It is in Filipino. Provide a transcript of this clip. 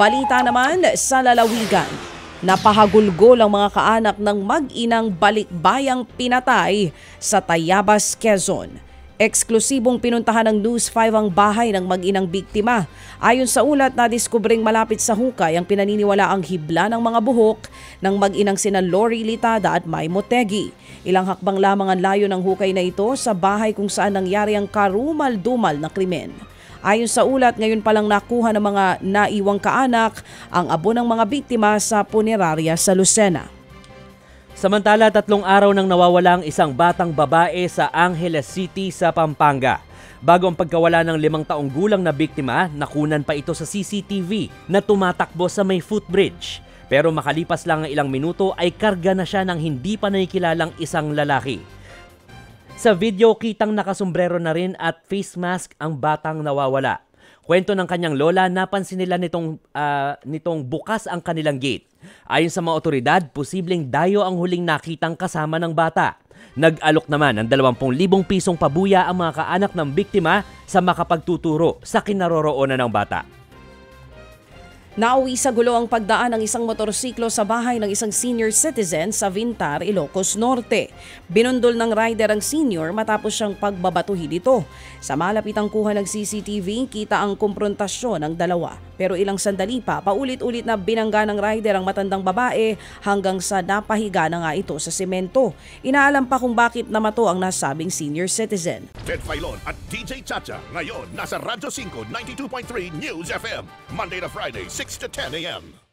Balita naman sa lalawigan. Napahagulgol ang mga kaanak ng mag-inang balikbayang pinatay sa Tayabas, Quezon. Eksklusibong pinuntahan ng News 5 ang bahay ng mag-inang biktima. Ayon sa ulat, nadiskubring malapit sa hukay ang pinaniniwalaang hibla ng mga buhok ng mag-inang sina Lori Litada at May Motegi. Ilang hakbang lamang ang layo ng hukay na ito sa bahay kung saan nangyari ang karumal-dumal na krimen. Ayon sa ulat, ngayon palang nakuha ng mga naiwang kaanak ang abo ng mga biktima sa punerarya sa Lucena. Samantala, 3 araw nang nawawala ang isang batang babae sa Angeles City sa Pampanga. Bago ang pagkawala ng 5 taong gulang na biktima, nakunan pa ito sa CCTV na tumatakbo sa may footbridge. Pero makalipas lang ang ilang minuto ay karga na siya ng hindi pa nakikilalang isang lalaki. Sa video, kitang nakasombrero na rin at face mask ang batang nawawala. Kwento ng kanyang lola, napansin nila nitong bukas ang kanilang gate. Ayon sa mga otoridad, posibleng dayo ang huling nakitang kasama ng bata. Nag-alok naman ng 20,000 pisong pabuya ang mga kaanak ng biktima sa makapagtuturo sa kinaroroonan ng bata. Nauwi sa gulo ang pagdaan ng isang motorsiklo sa bahay ng isang senior citizen sa Vintar, Ilocos Norte. Binundol ng rider ang senior matapos siyang pagbabatuhi dito. Sa malapitang kuha ng CCTV, kita ang komprontasyon ng dalawa. Pero ilang sandali pa, paulit-ulit na binangga ng rider ang matandang babae hanggang sa napahiga na nga ito sa semento. Inaalam pa kung bakit namato ang nasabing senior citizen. Ted Filon at DJ Chacha ngayon nasa Radyo 5 92.3 News FM Monday to Friday 6 to 10 a.m.